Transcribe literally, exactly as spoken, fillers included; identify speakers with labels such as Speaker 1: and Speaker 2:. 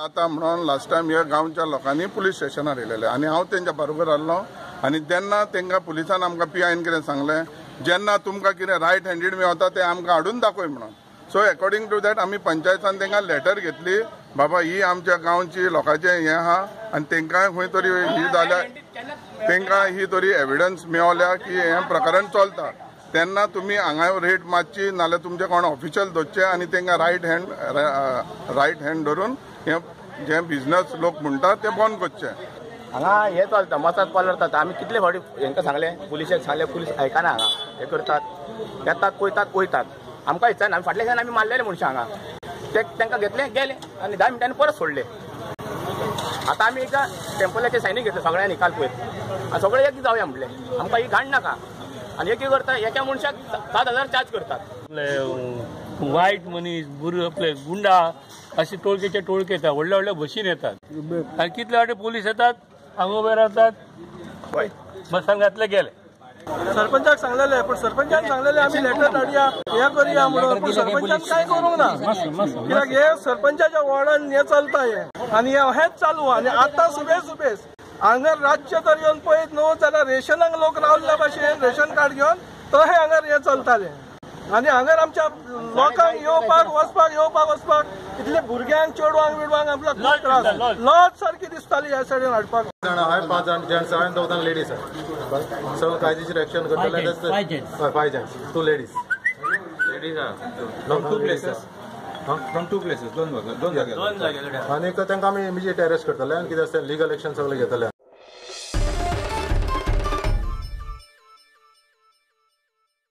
Speaker 1: जाता म्हणून last time ह्या गांवच्या लोकांनी पुलीस स्टेशनार येयलेले आनी हांव तेंच्या बरोबर आहलो आनी तेन्ना तेंकां पुलिसान आमकां पी आयन कितें सांगलें जेन्ना तुमकां कितें रायट हँडीड मेळटा तें आमकां हाडून दाखय म्हणून. सो अकॉर्डिंग टू दॅट आमी पंचायतान तेंकां लेटर घेतली बाबा ही आमच्या गांवची लोकांचें हें आहा आनी तेंकां खंय तरी ही जाल्या तेंकां ही तरी एविडन्स मेळल्या की हें प्रकरण चलता तेन्ना तुमी हांगा रेट मारची नाल्यार तुमचे कोण ऑफिशियल दवरचे आनी तेंकां रायट हँड रायट हँड धरून हे जे बिझनस लोक म्हणटा ते बंद करचे.
Speaker 2: हांगा हे चलता मसाज कॉलर जाता आमी कितले फावटी हेंकां सांगलें पुलिशेक सांगलें पुलीस आयकना हांगा हे करतात येतात पळयतात वयतात आमकां इच्छा आमी फाटल्या दिसान आमी मारलेले मनशां हांगा ते तांकां घेतले गेले आनी धा मिनटांनी परत सोडले. आतां आमी एकदां टेम्पलाचे सायनी घेतले सगळ्यांनी काल पयर सगळे एक जावया म्हणले आमकां ही घाण नाका आनी एक करता एका मनशाक सात हजार चार्ज करतात.
Speaker 3: वायट मनीस बुर आपले गुंडा असे टोळकेचे टोळके येतात व्हडल्या व्हडल्या बशीन येतात आनी कितले फावटी पोलीस येतात हांगा उबे रावतात बसान घातले गेले.
Speaker 4: सरपंचाक सांगलेले पण सरपंचान सांगलेले आमी लेटर धाडया हे करया म्हणून पण सरपंचान काय करूंक ना कित्याक हे सरपंचाच्या वॉर्डान हे चलता हे आनी हेच चालू आनी आतां सुबेज सुबेज हांगा रातचे तर येवन पळयत न्हू जाल्यार रेशनाक लोक रावल्ल्या भशेन रेशन कार्ड घेवन तशें हांगा हे चलताले आनी हांगा आमच्या लोकांक येवपाक वचपाक येवपाक वचपाक इतले भुरग्यांक चेडवांक बिडवांक आपल्याक खूब त्रास लॉज सारकी दिसताली ह्या सायडीन हाडपाक.
Speaker 5: हांवें पांच जाण जेंट्स हांवें दोग जाण लेडीज आहा सगळें कायदेशीर एक्शन करतले five gents two ladies
Speaker 6: ladies from two places from two places दोन दोन जागे
Speaker 5: आनी तांकां आमी इमिजिएट अरेस्ट करतले आनी कितें आसता लिगल एक्शन सगळें घेतले.